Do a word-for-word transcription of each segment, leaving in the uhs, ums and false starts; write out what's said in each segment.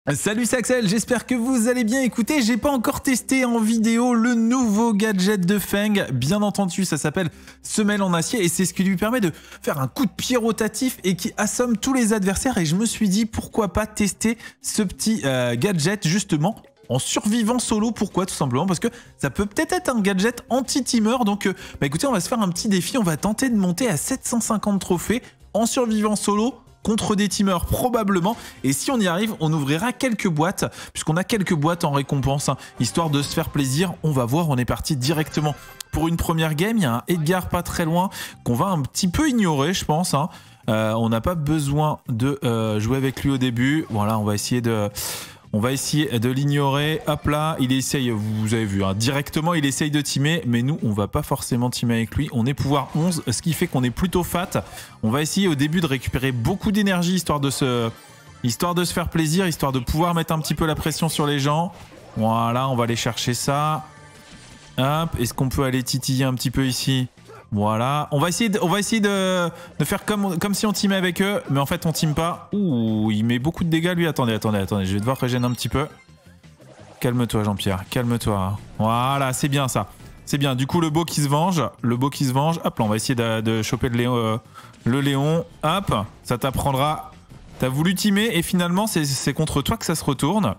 Salut, c'est Axel, j'espère que vous allez bien. Écoutez, j'ai pas encore testé en vidéo le nouveau gadget de Feng. Bien entendu, ça s'appelle Semelle en acier et c'est ce qui lui permet de faire un coup de pied rotatif et qui assomme tous les adversaires. Et je me suis dit, pourquoi pas tester ce petit euh, gadget justement en survivant solo. Pourquoi? Tout simplement parce que ça peut peut-être être un gadget anti-teamer. Donc euh, bah écoutez, on va se faire un petit défi. On va tenter de monter à sept cent cinquante trophées en survivant solo contre des teamers probablement, et si on y arrive, on ouvrira quelques boîtes, puisqu'on a quelques boîtes en récompense, hein, histoire de se faire plaisir. On va voir, on est parti directement pour une première game. Il y a un Edgar pas très loin, qu'on va un petit peu ignorer, je pense, hein. euh, on n'a pas besoin de euh, jouer avec lui au début. Voilà, on va essayer de... On va essayer de l'ignorer. Hop là, il essaye, vous avez vu, hein, directement il essaye de teamer, mais nous on va pas forcément teamer avec lui. On est pouvoir onze, ce qui fait qu'on est plutôt fat. On va essayer au début de récupérer beaucoup d'énergie, histoire de se, histoire de se faire plaisir, histoire de pouvoir mettre un petit peu la pression sur les gens. Voilà, on va aller chercher ça. Hop, est-ce qu'on peut aller titiller un petit peu ici? Voilà, on va essayer de, on va essayer de, de faire comme, comme si on teamait avec eux, mais en fait on team pas. Ouh, il met beaucoup de dégâts lui. Attendez, attendez, attendez, je vais devoir régénérer un petit peu. Calme-toi Jean-Pierre, calme-toi. Voilà, c'est bien ça. C'est bien, du coup le beau qui se venge, le beau qui se venge. Hop là, on va essayer de, de choper le Léon, euh, le Léon. Hop, ça t'apprendra. T'as voulu teamer et finalement c'est contre toi que ça se retourne.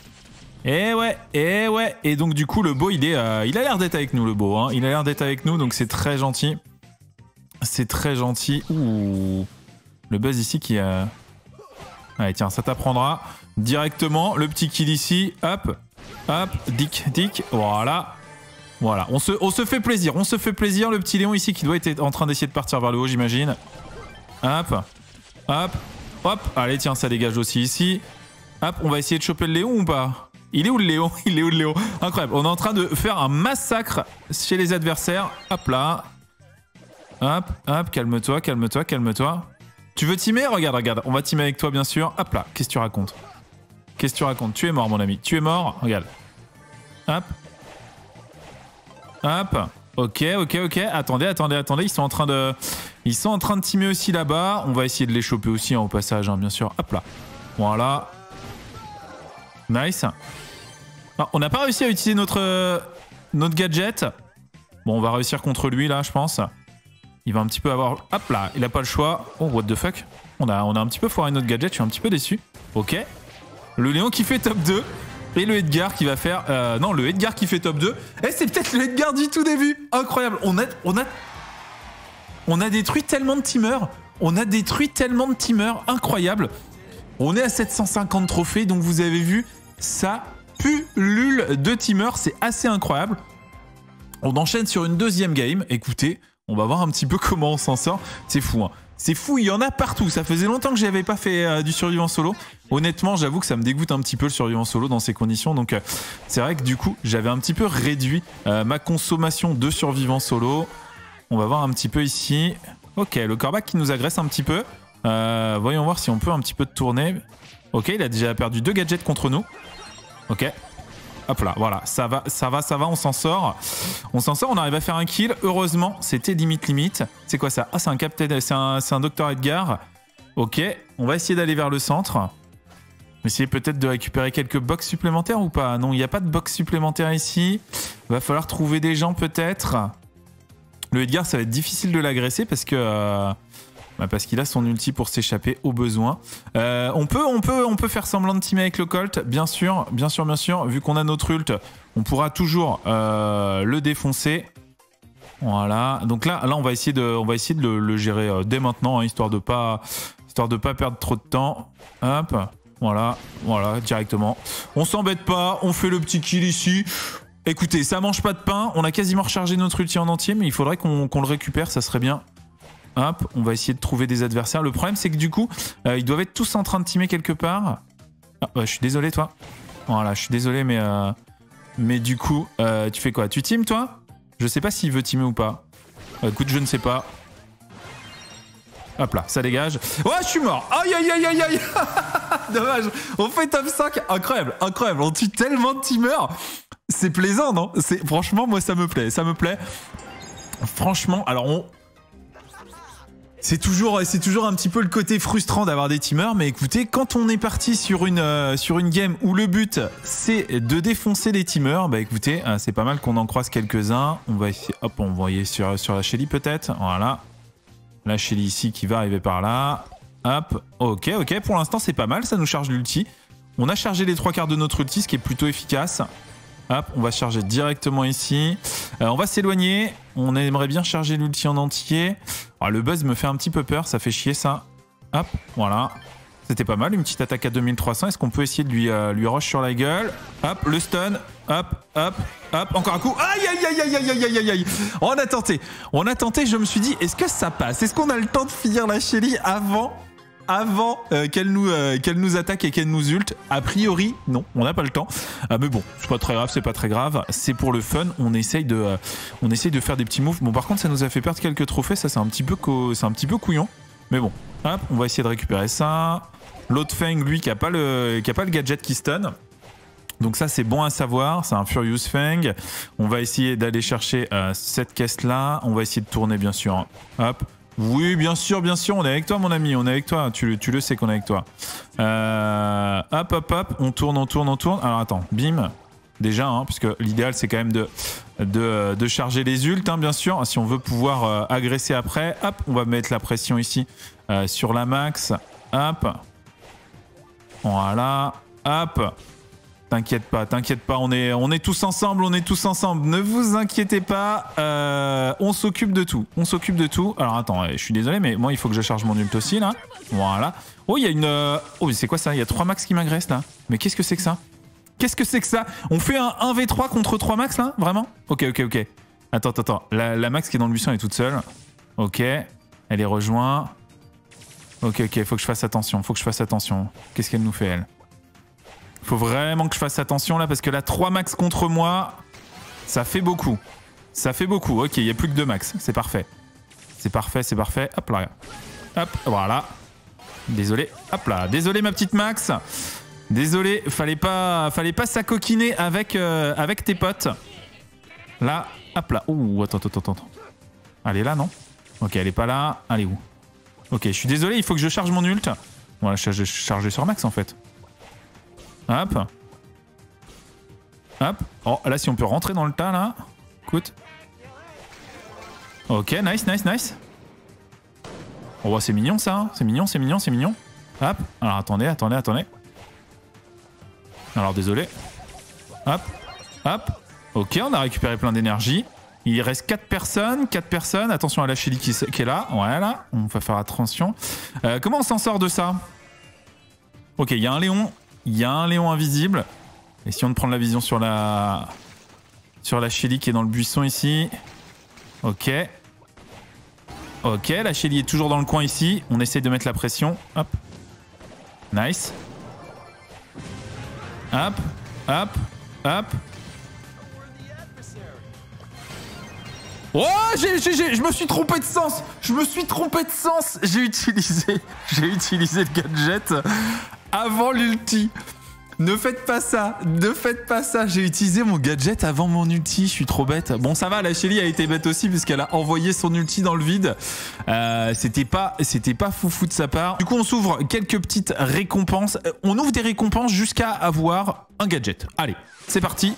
Et ouais, et ouais, et donc du coup le beau il est, euh, il a l'air d'être avec nous le beau, hein. Il a l'air d'être avec nous, donc c'est très gentil, c'est très gentil. Ouh, le buzz ici qui a, euh... allez tiens, ça t'apprendra directement le petit kill ici, hop, hop, dick, dick, voilà, voilà, on se, on se fait plaisir, on se fait plaisir, le petit Léon ici qui doit être en train d'essayer de partir vers le haut j'imagine, hop, hop, hop, allez tiens ça dégage aussi ici, hop, on va essayer de choper le Léon ou pas? Il est où le Léon? Il est où le Léon? Incroyable. On est en train de faire un massacre chez les adversaires. Hop là. Hop, hop, calme-toi, calme-toi, calme-toi. Tu veux teamer? Regarde, regarde. On va teamer avec toi, bien sûr. Hop là. Qu'est-ce que tu racontes? Qu'est-ce que tu racontes? Tu es mort, mon ami. Tu es mort. Regarde. Hop. Hop. Ok, ok, ok. Attendez, attendez, attendez. Ils sont en train de... Ils sont en train de teamer aussi là-bas. On va essayer de les choper aussi, hein, au passage, hein, bien sûr. Hop là. Voilà. Nice. Ah, on n'a pas réussi à utiliser notre, euh, notre gadget. Bon, on va réussir contre lui, là, je pense. Il va un petit peu avoir... Hop là, il a pas le choix. Oh, what the fuck. On a, on a un petit peu foiré notre gadget, je suis un petit peu déçu. Ok. Le Léon qui fait top deux. Et le Edgar qui va faire... Euh, non, le Edgar qui fait top deux. Eh, c'est peut-être le Edgar du tout début. Incroyable. On a, on a... On a détruit tellement de teamers. On a détruit tellement de teamers. Incroyable. On est à sept cent cinquante trophées, donc vous avez vu, ça pullule de teamers, c'est assez incroyable. On enchaîne sur une deuxième game. Écoutez, on va voir un petit peu comment on s'en sort. C'est fou, hein. C'est fou, il y en a partout. Ça faisait longtemps que je n'avais pas fait euh, du survivant solo. Honnêtement, j'avoue que ça me dégoûte un petit peu le survivant solo dans ces conditions. Donc, euh, c'est vrai que du coup, j'avais un petit peu réduit euh, ma consommation de survivant solo. On va voir un petit peu ici. Ok, le corbac qui nous agresse un petit peu. Euh, voyons voir si on peut un petit peu tourner. Ok, il a déjà perdu deux gadgets contre nous. Ok. Hop là, voilà, ça va, ça va, ça va, on s'en sort. On s'en sort, on arrive à faire un kill. Heureusement, c'était limite limite. C'est quoi ça? Ah, c'est un Captain, c'est un, c'est un docteur Edgar. Ok, on va essayer d'aller vers le centre. Essayer peut-être de récupérer quelques box supplémentaires ou pas? Non, il n'y a pas de box supplémentaire ici. Va falloir trouver des gens peut-être. Le Edgar, ça va être difficile de l'agresser parce que... Euh, Bah parce qu'il a son ulti pour s'échapper au besoin. Euh, on, peut, on, peut, on peut faire semblant de teamer avec le Colt, bien sûr, bien sûr, bien sûr. Vu qu'on a notre ult, on pourra toujours euh, le défoncer. Voilà. Donc là, là on va essayer de, on va essayer de le, le gérer euh, dès maintenant, hein, histoire de pas, histoire de pas perdre trop de temps. Hop. Voilà, voilà, directement. On s'embête pas, on fait le petit kill ici. Écoutez, ça mange pas de pain. On a quasiment rechargé notre ulti en entier, mais il faudrait qu'on qu'on le récupère, ça serait bien. Hop, on va essayer de trouver des adversaires. Le problème, c'est que du coup, euh, ils doivent être tous en train de teamer quelque part. Ah, bah, je suis désolé, toi. Voilà, je suis désolé, mais... Euh, mais du coup, euh, tu fais quoi? Tu teames, toi? Je sais pas s'il veut teamer ou pas. Euh, écoute, je ne sais pas. Hop là, ça dégage. Ouais, je suis mort. Aïe, aïe, aïe, aïe, aïe. Dommage. On fait top cinq. Incroyable, incroyable. On tue tellement de teamers. C'est plaisant, non? Franchement, moi, ça me plaît. Ça me plaît. Franchement, alors on... C'est toujours, c'est toujours un petit peu le côté frustrant d'avoir des teamers, mais écoutez, quand on est parti sur une, euh, sur une game où le but c'est de défoncer les teamers, bah écoutez, euh, c'est pas mal qu'on en croise quelques-uns. On va essayer, hop, on va envoyer sur, sur la Shelly peut-être, voilà. La Shelly ici qui va arriver par là, hop, ok, ok, pour l'instant c'est pas mal, ça nous charge l'ulti. On a chargé les trois quarts de notre ulti, ce qui est plutôt efficace. Hop, on va charger directement ici. Euh, on va s'éloigner. On aimerait bien charger l'ulti en entier. Alors, le buzz me fait un petit peu peur, ça fait chier ça. Hop, voilà. C'était pas mal, une petite attaque à deux mille trois cents. Est-ce qu'on peut essayer de lui, euh, lui rush sur la gueule? Hop, le stun. Hop, hop, hop. Encore un coup. Aïe, aïe, aïe, aïe, aïe, aïe, aïe, aïe. On a tenté. On a tenté, je me suis dit, est-ce que ça passe? Est-ce qu'on a le temps de finir la Shelly avant Avant euh, qu'elle nous, euh, qu'elle nous attaque et qu'elle nous ult? A priori, non, on n'a pas le temps. Euh, mais bon, c'est pas très grave, c'est pas très grave. C'est pour le fun. On essaye de, euh, on essaye de faire des petits moves. Bon, par contre, ça nous a fait perdre quelques trophées. Ça, c'est un petit peu, c'est un petit peu couillon. Mais bon, hop, on va essayer de récupérer ça. L'autre Feng, lui, qui a pas le, qui a pas le gadget qui stun. Donc ça, c'est bon à savoir. C'est un Furious Fang. On va essayer d'aller chercher euh, cette caisse-là. On va essayer de tourner, bien sûr. Hop. Oui, bien sûr, bien sûr, on est avec toi, mon ami, on est avec toi, tu, tu le sais qu'on est avec toi. Euh, hop, hop, hop, on tourne, on tourne, on tourne. Alors attends, bim, déjà, hein, puisque l'idéal c'est quand même de, de, de charger les ults, hein, bien sûr, si on veut pouvoir euh, agresser après. Hop, on va mettre la pression ici euh, sur la max. Hop, voilà, hop. T'inquiète pas, t'inquiète pas, on est, on est tous ensemble, on est tous ensemble. Ne vous inquiétez pas, euh, on s'occupe de tout, on s'occupe de tout. Alors attends, je suis désolé, mais moi il faut que je charge mon ult aussi là. Voilà. Oh, il y a une... Euh... Oh, mais c'est quoi ça? Il y a trois max qui m'agressent là. Mais qu'est-ce que c'est que ça? Qu'est-ce que c'est que ça? On fait un un v trois contre trois max là? Vraiment? Ok, ok, ok. Attends, attends, attends. La, la max qui est dans le buisson elle est toute seule. Ok. Elle est rejointe. Ok, ok, faut que je fasse attention, faut que je fasse attention. Qu'est-ce qu'elle nous fait elle? Faut vraiment que je fasse attention là parce que là trois max contre moi, ça fait beaucoup. Ça fait beaucoup. Ok, il n'y a plus que deux max. C'est parfait. C'est parfait, c'est parfait. Hop là. Hop, voilà. Désolé. Hop là. Désolé ma petite Max. Désolé, fallait pas, fallait pas s'acoquiner avec, euh, avec tes potes. Là, hop là. Ouh, attends, attends, attends, attends. Elle est là, non? Ok, elle est pas là. Elle est où? Ok, je suis désolé, il faut que je charge mon ult. Voilà, je vais charger sur Max en fait. Hop. Hop. Oh, là, si on peut rentrer dans le tas, là. Écoute. Ok, nice, nice, nice. Oh, c'est mignon, ça. Hein. C'est mignon, c'est mignon, c'est mignon. Hop. Alors, attendez, attendez, attendez. Alors, désolé. Hop. Hop. Ok, on a récupéré plein d'énergie. Il reste quatre personnes. quatre personnes. Attention à la Shelly qui, qui est là. Voilà. On va faire attention. Euh, comment on s'en sort de ça? Ok, il y a un Léon. Il y a un Léon invisible. Essayons de prendre la vision sur la... Sur la Shelly qui est dans le buisson ici. Ok. Ok, la Shelly est toujours dans le coin ici. On essaie de mettre la pression. Hop. Nice. Hop. Hop. Hop. Oh, j'ai, j'ai, j'ai, je me suis trompé de sens. Je me suis trompé de sens. J'ai utilisé, j'ai utilisé le gadget avant l'ulti. Ne faites pas ça, ne faites pas ça. J'ai utilisé mon gadget avant mon ulti, je suis trop bête. Bon, ça va, la Shelly a été bête aussi puisqu'elle a envoyé son ulti dans le vide. Euh, c'était pas, c'était pas foufou de sa part. Du coup, on s'ouvre quelques petites récompenses. On ouvre des récompenses jusqu'à avoir un gadget. Allez, c'est parti.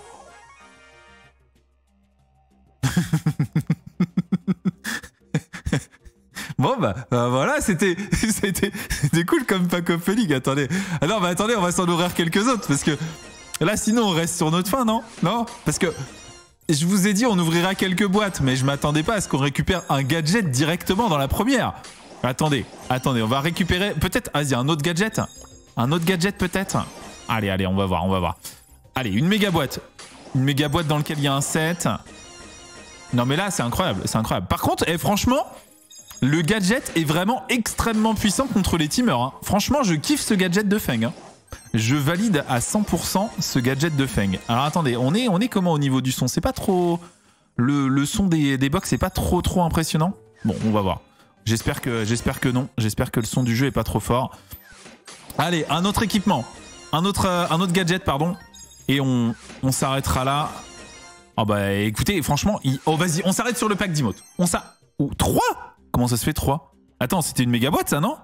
Bon bah, bah voilà, c'était c'était cool comme Pack of League. Attendez, ah non, mais attendez, on va s'en ouvrir quelques autres parce que là sinon on reste sur notre fin, non? Non, parce que je vous ai dit on ouvrira quelques boîtes, mais je m'attendais pas à ce qu'on récupère un gadget directement dans la première. Attendez, attendez, on va récupérer peut-être, vas-y, un autre gadget, un autre gadget peut-être. Allez, allez, on va voir, on va voir. Allez, une méga boîte, une méga boîte dans laquelle il y a un set. Non mais là c'est incroyable, c'est incroyable. Par contre, et franchement, le gadget est vraiment extrêmement puissant contre les teamers. Hein. Franchement, je kiffe ce gadget de Feng. Hein. Je valide à cent pour cent ce gadget de Feng. Alors attendez, on est, on est comment au niveau du son? C'est pas trop... Le, le son des, des box, c'est pas trop trop impressionnant? Bon, on va voir. J'espère que, j'espère que non. J'espère que le son du jeu est pas trop fort. Allez, un autre équipement. Un autre, euh, un autre gadget, pardon. Et on, on s'arrêtera là. Oh bah écoutez, franchement, il... oh vas-y, on s'arrête sur le pack d'emotes. On s'arrête... Oh, trois? Comment ça se fait trois? Attends, c'était une méga boîte ça, non?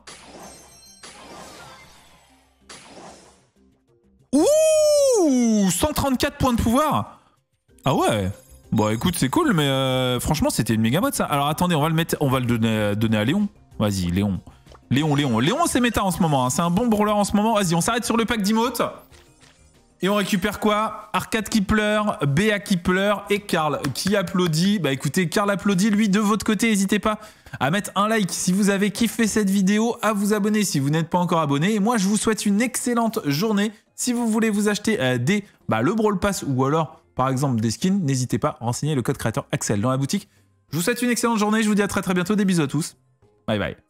Ouh, cent trente-quatre points de pouvoir. Ah ouais. Bon, écoute, c'est cool, mais euh, franchement, c'était une méga boîte ça. Alors attendez, on va le mettre, on va le donner, donner à Léon. Vas-y, Léon. Léon, Léon. Léon, c'est méta en ce moment. Hein. C'est un bon brawler en ce moment. Vas-y, on s'arrête sur le pack d'emotes. Et on récupère quoi? Arcade qui pleure, Béa qui pleure et Karl qui applaudit. Bah écoutez, Karl applaudit, lui, de votre côté. N'hésitez pas à mettre un like si vous avez kiffé cette vidéo, à vous abonner si vous n'êtes pas encore abonné. Et moi, je vous souhaite une excellente journée. Si vous voulez vous acheter euh, des, bah, le Brawl Pass ou alors, par exemple, des skins, n'hésitez pas à renseigner le code créateur Axel dans la boutique. Je vous souhaite une excellente journée. Je vous dis à très très bientôt. Des bisous à tous. Bye bye.